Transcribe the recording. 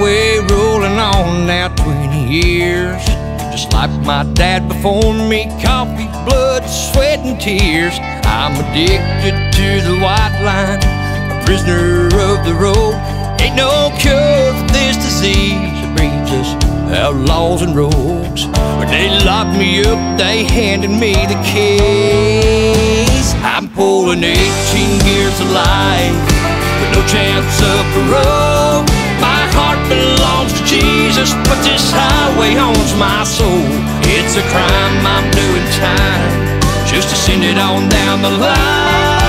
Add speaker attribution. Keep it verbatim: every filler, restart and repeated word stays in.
Speaker 1: highway rolling on now twenty years. Just like my dad before me, coffee, blood, sweat, and tears. I'm addicted to the white line, a prisoner of the road. Ain't no cure for this disease, it breeds us outlaws and rogues. When they locked me up, they handed me the keys. I'm pulling eighteen years of life with no chance of parole. My heart belongs to Jesus, but this highway owns my soul. It's a crime, I'm doing time just to send it on down the line.